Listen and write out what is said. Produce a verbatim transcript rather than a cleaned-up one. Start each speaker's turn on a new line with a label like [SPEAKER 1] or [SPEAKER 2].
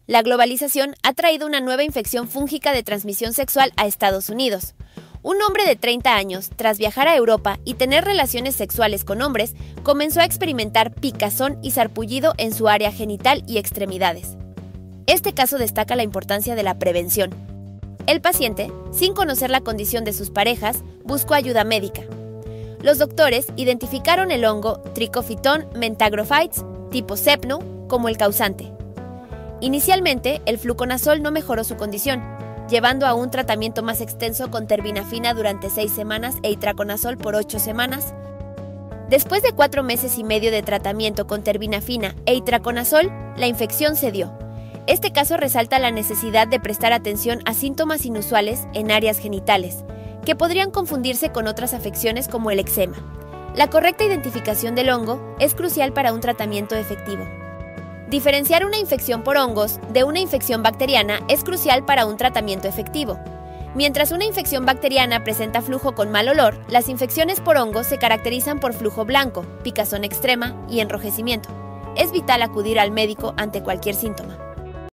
[SPEAKER 1] La globalización ha traído una nueva infección fúngica de transmisión sexual a Estados Unidos. Un hombre de treinta años, tras viajar a Europa y tener relaciones sexuales con hombres, comenzó a experimentar picazón y sarpullido en su área genital y extremidades. Este caso destaca la importancia de la prevención. El paciente, sin conocer la condición de sus parejas, buscó ayuda médica. Los doctores identificaron el hongo Trichophyton mentagrophytes tipo Sepno como el causante. Inicialmente, el fluconazol no mejoró su condición, llevando a un tratamiento más extenso con terbinafina durante seis semanas e itraconazol por ocho semanas. Después de cuatro meses y medio de tratamiento con terbinafina e itraconazol, la infección cedió. Este caso resalta la necesidad de prestar atención a síntomas inusuales en áreas genitales, que podrían confundirse con otras afecciones como el eczema. La correcta identificación del hongo es crucial para un tratamiento efectivo. Diferenciar una infección por hongos de una infección bacteriana es crucial para un tratamiento efectivo. Mientras una infección bacteriana presenta flujo con mal olor, las infecciones por hongos se caracterizan por flujo blanco, picazón extrema y enrojecimiento. Es vital acudir al médico ante cualquier síntoma.